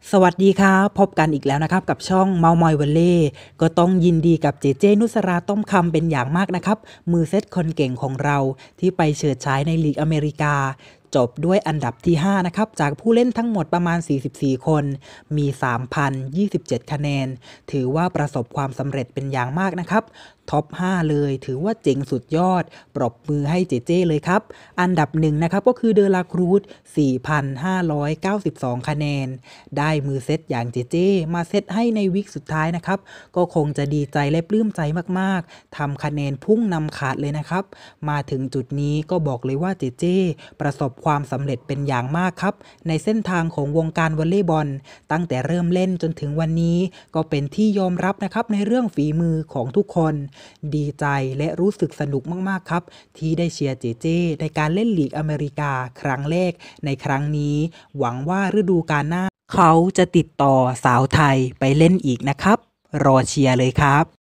สวัสดีครับพบกันอีกแล้วนะครับกับช่องเมามอยวอลเล่ก็ต้องยินดีกับเจเจนุสราต้อมคำเป็นอย่างมากนะครับมือเซตคนเก่งของเราที่ไปเฉิดฉายในลีกอเมริกาจบด้วยอันดับที่5นะครับจากผู้เล่นทั้งหมดประมาณ44คนมี 3,027 คะแนนถือว่าประสบความสำเร็จเป็นอย่างมากนะครับท็อป5เลยถือว่าเจ๋งสุดยอดปรบมือให้เจเจเลยครับอันดับ1นะครับก็คือเดอลาครูซ4,592 คะแนนได้มือเซตอย่างเจเจมาเซตให้ในวิกสุดท้ายนะครับก็คงจะดีใจและปลื้มใจมากๆทำคะแนนพุ่งนำขาดเลยนะครับมาถึงจุดนี้ก็บอกเลยว่าเจเจประสบความสำเร็จเป็นอย่างมากครับในเส้นทางของวงการวอลเลย์บอลตั้งแต่เริ่มเล่นจนถึงวันนี้ก็เป็นที่ยอมรับนะครับในเรื่องฝีมือของทุกคนดีใจและรู้สึกสนุกมากๆครับที่ได้เชียร์เจเจในการเล่นลีกอเมริกาครั้งแรกในครั้งนี้หวังว่าฤดูกาลหน้าเขาจะติดต่อสาวไทยไปเล่นอีกนะครับรอเชียร์เลยครับ